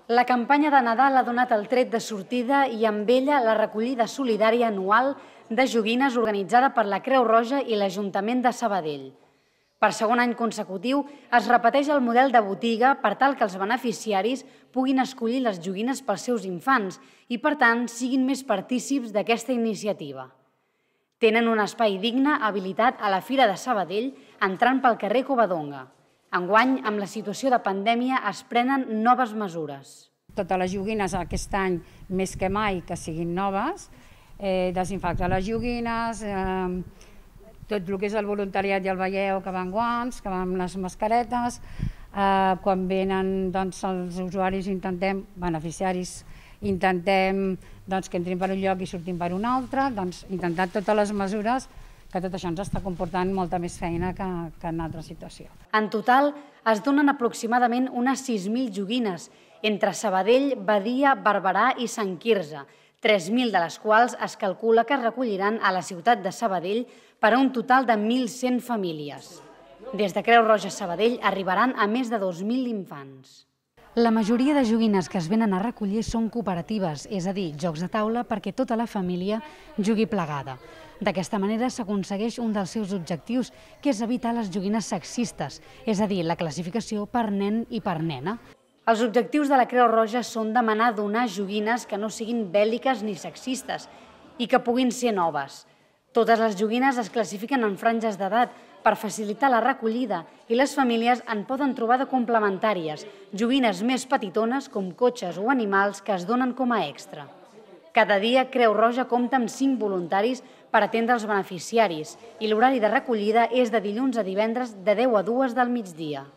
La campanya de Nadal ha donat el tret de sortida i amb ella la recollida solidària anual de joguines organitzada per la Creu Roja i l'Ajuntament de Sabadell. Per segon any consecutiu es repeteix el model de botiga per tal que els beneficiaris puguin escollir les joguines pels seus infants i, per tant, siguin més partícips d'aquesta iniciativa. Tenen un espai digne habilitat a la Fira de Sabadell entrant pel carrer Covadonga. Enguany, amb la situació de pandèmia, es prenen noves mesures. Totes les joguines aquest any, més que mai, que siguin noves, desinfectar les joguines, tot el que és el voluntariat ja el veieu, que va amb guants, que va amb les mascaretes. Quan venen els usuaris, beneficiaris, intentem que entrin per un lloc i surtin per un altre, intentar totes les mesures, que tot això ens està comportant molta més feina que en altra situació. En total, es donen aproximadament unes 6.000 joguines, entre Sabadell, Badia, Barberà i Sant Quirze, 3.000 de les quals es calcula que es recolliran a la ciutat de Sabadell per a un total de 1.100 famílies. Des de Creu Roja Sabadell arribaran a més de 2.000 infants. La majoria de joguines que es venen a recollir són cooperatives, és a dir, jocs de taula perquè tota la família jugui plegada. D'aquesta manera s'aconsegueix un dels seus objectius, que és evitar les joguines sexistes, és a dir, la classificació per nen i per nena. Els objectius de la Creu Roja són demanar donar joguines que no siguin bèl·liques ni sexistes i que puguin ser noves. Totes les joguines es classifiquen en franges d'edat per facilitar la recollida i les famílies en poden trobar de complementàries, joguines més petitones com cotxes o animals que es donen com a extra. Cada dia Creu Roja compta amb 5 voluntaris per atendre els beneficiaris i l'horari de recollida és de dilluns a divendres de 10 a 2 del migdia.